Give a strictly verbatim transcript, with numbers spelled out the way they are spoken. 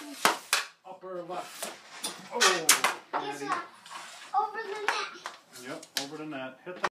Upper left. Oh, Guess what? Over the net. Yep, over the net. Hit the